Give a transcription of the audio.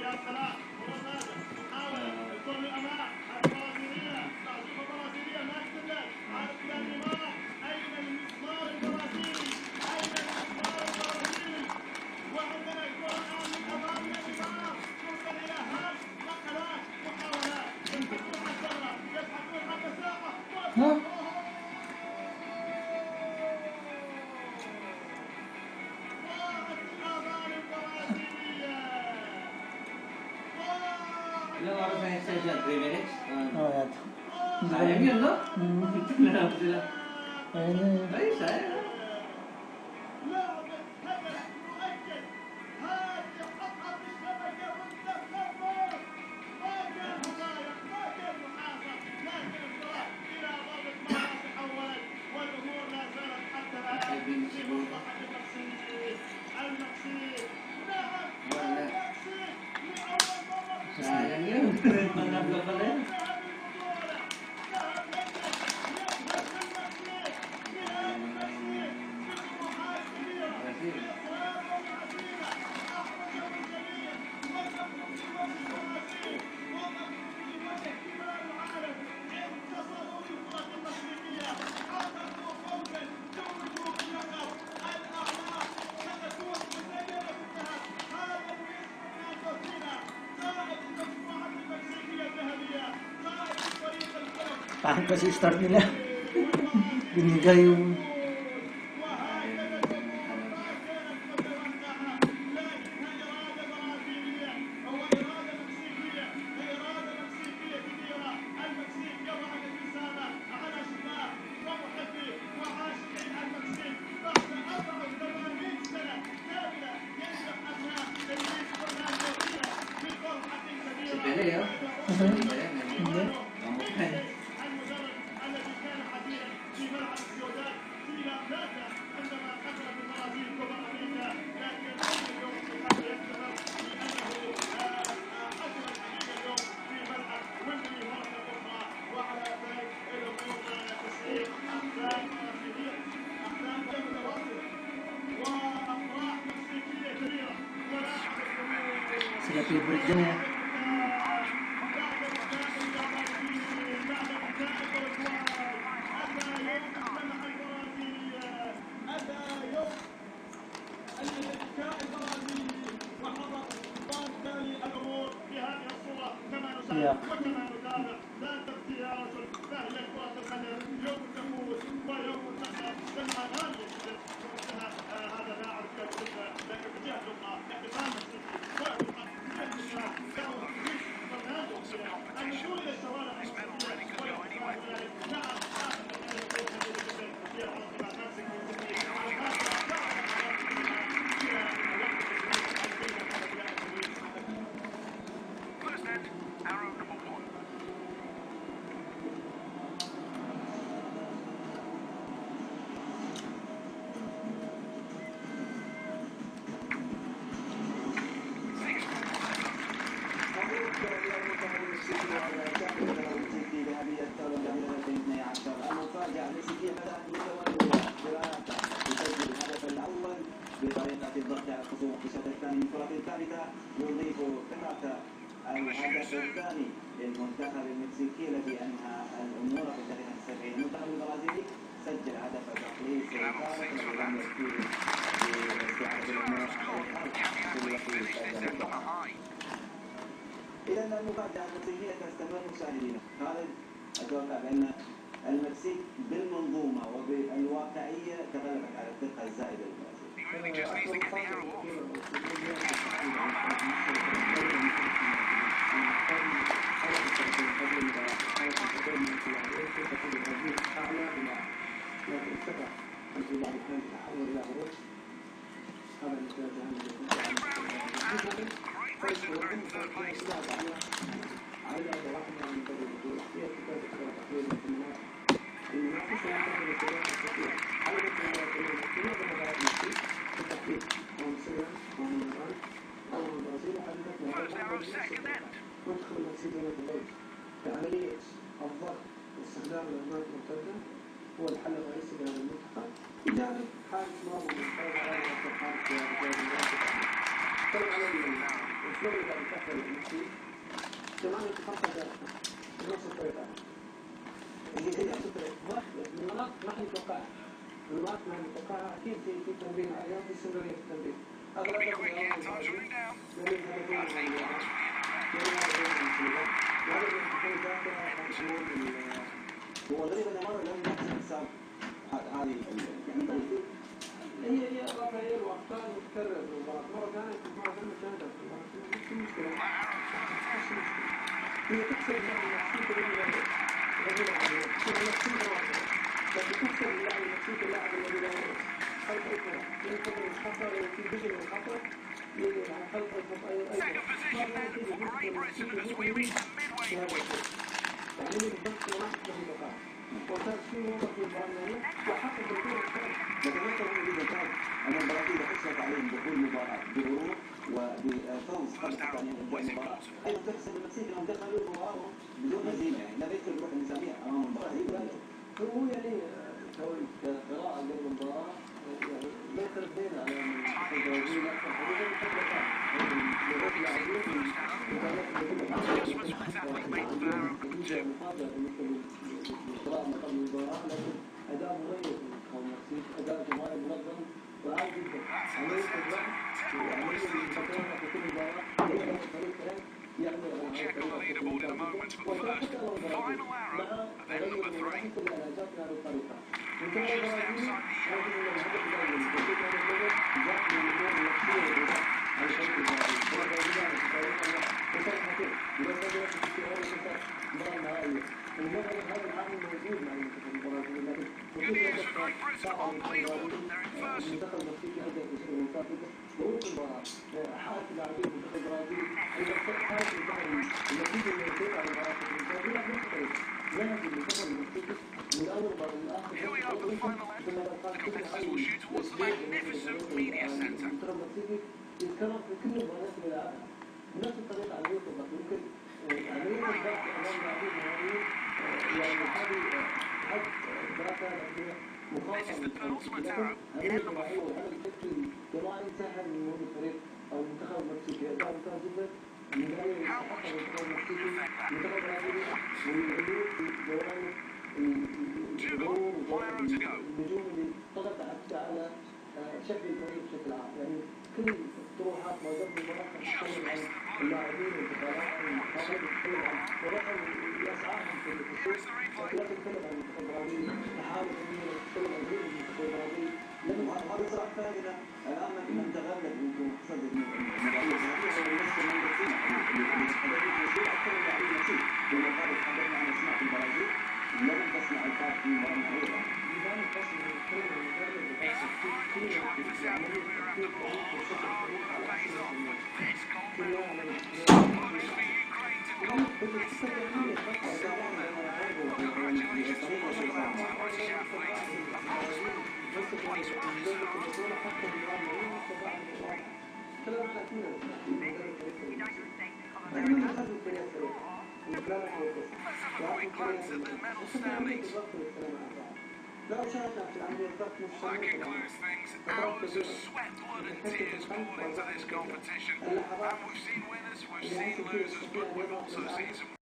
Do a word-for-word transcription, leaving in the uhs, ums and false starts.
Lo orang saya saja three minutes. Oh ya. Sayang yun, no? Kenapa sila? Ayun. Ay, sayang. Sayang yun. Pangatlo pala yan. Pangit pa si start nila. Binigay yung Si Pele, oh. sila favorite dyan eh. Yeah. بطريقة الضغط على الخصوم في الشوط الثاني من الكرة الثالثة يضيف قطعة الهدف الثاني للمنتخب المكسيكي الذي أنهى الأمور في الدقيقة السبعين. المنتخب البرازيلي سجل هدف تقليص الفارق الذي لم يكفيه باستعادة الأمور إذا المفاجأة المكسيكية تستمر مشاهدينا. خالد، أتوقع بأن المكسيك بالمنظومة وبالواقعية تغلبت على الثقة الزائدة للبرازيل. منتخب المكسيك بعملية الضغط واستخدام الهجمات المرتدة هو الحل الرئيسي لهذا المنتخب. بجانب حارس مرمى مستوى على حارس طبعا على شلون يقدر يكفل المكسيك؟ ثمانية خمسة دقائق نص الطريقة. هي هي نفس الطريقة. المناطق ما حنتوقعها. المناطق ما حنتوقعها أكيد في في تمرين عليها في استمرارية في التمرين. أغلب الأيام يومين هدفين عن الواحد. يومين هدفين عن السلوك. وهذا اللي يكون داخل أمام هو غريب أن مرة لم يحسب حساب هذه يعني هي هي رافائيل واخطاء متكرره في المباراه، مره ثانيه مره ثانيه شاهدها في المباراه، نفس المشكله نفس المشكله هي تكسب اللاعب المكسيكي الذي لا رجل عليه، تكسب المكسيكي واحده، لكن تكسب اللاعب المكسيكي اللاعب الذي لا خلف الكره، ينتظر الخطر وفي فيجن الخطر على خلف الخطا ايضا، ما كان تيجي تكسب المكسيكي مؤمن في هذا الشيء، يعني بالضبط مناطق له بقاء، وكان في نقطه في المباراه وحقق الكره الثانيه. لكن ليس هو الذي كان أن البرازيل حصلت عليهم دخول المباراة بغرور وبفوز قبل حتى أن يبدأ المباراة. أيضا تحسب المكسيك أنهم دخلوا المباراة بدون هزيمة، يعني لا يدخل بروح النسابية أمام البرازيل. هو يعني كقراءة قبل المباراة يعني ما يختلفين على البرازيل أكثر حديثا من قبل كان. لغات لاعبين نتيجة مفاجأة بالنسبة للقراءة ما قبل المباراة، لكن أداء مميز من منتخب المكسيك، أداء جماعي منظم وعالي جدا. عملية الضغط وعملية المتابعة في كل مباراة يقدر الفريقين يعمل على الطريقة وتأخذ على البرازيل مع تغير المناخ كل العلاجات في هذه الطريقة. منتخب البرازيل رغم أن الهدف الأول لتوفيق هذا الهدف جاء من الأمور النفسية البداية على فريق البرازيل. البرازيل في تاريخها وصل حكيم إذا صدرت في استعراض الفتاة المباراة النهائية. المباراة هذا العامل موجود مع المنتخب البرازيلي، لكن صعب المنتخب المكسيكي أيضا في سنة منتخبه ظروف المباراة حالة اللاعبين المنتخب البرازيلي أيضا حالة المنتخب النتيجة اللي يصير على المباراة البرازيلية لا مختلف. ذهب المنتخب المكسيكي من أول مباراة للآخر ثم قال كل حي المنتخب المكسيكي يتكرر في كل المباريات اللي لعبها بنفس الطريقة على اليوتيوب. ممكن عملية الضغط أمام لاعبين مهاريين يعني هذه حد دراسة لكنها مخاطرة هذه الجماعية وهذا الفكر الجماعي سهل من وجود الفريق أو المنتخب المكسيكي. أداء ممتاز جدا من دائما يستحق المنتخب المكسيكي المنتخب البرازيلي والعيوب في جوانب الظهور وجوانب النجوم اللي طغت حتى على شكل الفريق بشكل عام. يعني كل الطروحات ما قبل المباراة تتكلم عن اللاعبين والبطولات والمنتخبات، تتكلم عن ورقم يسعاهم في السوق، لكن لا تتكلم عن المنتخب البرازيلي، تحاول ان تتكلم عن المنتخب البرازيلي. هذا صراحة فائدة الآن من تغلب يمكن قصد المباريات هذه هو نفس المنتخبين اللي تحدثوا في شيء أكثر من لاعبين المكسيك، بالمقابل تحدثنا عن أسماء في البرازيل لم تصنع الفارق في مباراة معروفة. لذلك تصل الكلمة المدرب بتصل كل في عملية تفكير فريق وشكل فريق على أحسن الأمور. كلها على لا أشاهدنا في العملية الضغط مستمر. Hours of sweat, blood and tears poured into this competition, and we've seen winners, we've seen losers, but we've also seen some